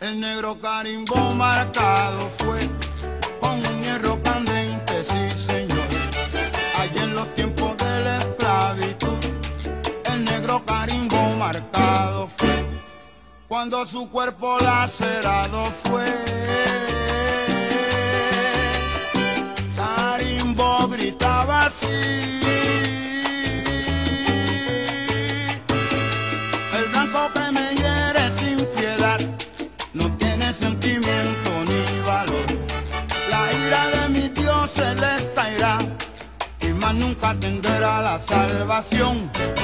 El negro carimbó marcado fue con un hierro candente, sí señor. Allá en los tiempos de la esclavitud, el negro carimbó marcado fue cuando su cuerpo lacerado fue. Carimbo gritaba así: el blanco que me hiere sin piedad no tiene sentimiento ni valor. La ira de mi Dios se le estairá y más nunca tendrá la salvación.